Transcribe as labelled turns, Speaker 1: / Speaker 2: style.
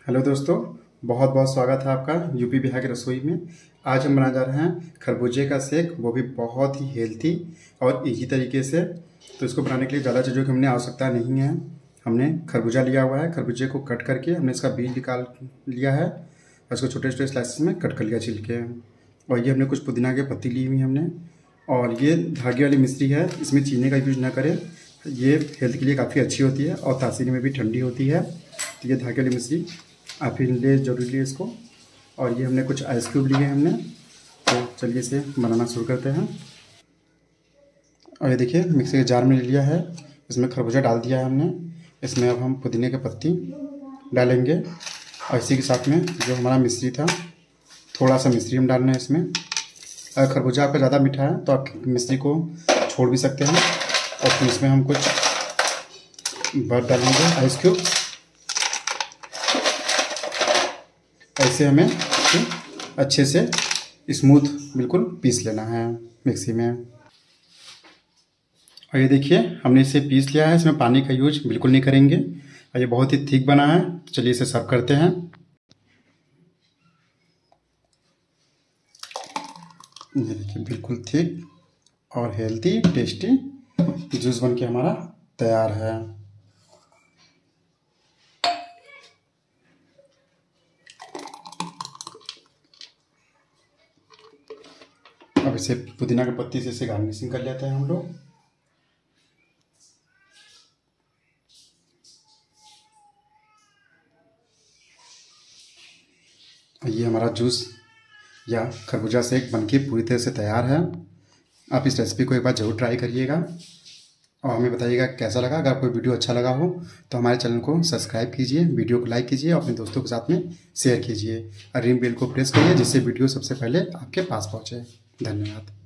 Speaker 1: Hello दोस्तों, बहुत बहुत स्वागत है आपका यूपी बिहार की रसोई में। आज हम बनाने जा रहे हैं खरबूजे का शेक, वो भी बहुत ही हेल्थी और इजी तरीके से। तो इसको बनाने के लिए ज़्यादा चीज़ों की हमने आवश्यकता नहीं है। हमने खरबूजा लिया हुआ है, खरबूजे को कट करके हमने इसका बीज निकाल लिया है और इसको छोटे छोटे स्लाइसेस में कट कर लिया छिलके। और ये हमने कुछ पुदीना की पत्ती ली हुई हमने, और ये धागे वाली मिश्री है, इसमें चीनी का यूज ना करें। ये हेल्थ के लिए काफ़ी अच्छी होती है और तासीर में भी ठंडी होती है। तो ये धागे वाली मिश्री आप ही ले जरूरी है इसको। और ये हमने कुछ आइस क्यूब लिए हैं हमने। तो चलिए इसे बनाना शुरू करते हैं। और ये देखिए मिक्सी के जार में ले लिया है, इसमें खरबूजा डाल दिया है हमने। इसमें अब हम पुदीने के पत्ती डालेंगे और इसी के साथ में जो हमारा मिश्री था, थोड़ा सा मिश्री हम डालना है इसमें। अगर खरबूजा आपका ज़्यादा मीठा है तो आप मिश्री को छोड़ भी सकते हैं। और फिर इसमें हम कुछ बर्फ डालेंगे, आइस क्यूब। ऐसे हमें अच्छे से स्मूथ बिल्कुल पीस लेना है मिक्सी में। और ये देखिए हमने इसे पीस लिया है, इसमें पानी का यूज बिल्कुल नहीं करेंगे और ये बहुत ही थिक बना है। तो चलिए इसे सर्व करते हैं। ये देखिए बिल्कुल थिक और हेल्थी टेस्टी जूस बनके हमारा तैयार है। अब इसे पुदीना के पत्ती से इसे गार्निशिंग कर लेते हैं हम लोग। ये हमारा जूस या खरबूजा शेक बनके पूरी तरह से तैयार है। आप इस रेसिपी को एक बार ज़रूर ट्राई करिएगा और हमें बताइएगा कैसा लगा। अगर कोई वीडियो अच्छा लगा हो तो हमारे चैनल को सब्सक्राइब कीजिए, वीडियो को लाइक कीजिए और अपने दोस्तों के साथ में शेयर कीजिए और रिंग बेल को प्रेस करिए जिससे वीडियो सबसे पहले आपके पास पहुँचे। धन्यवाद।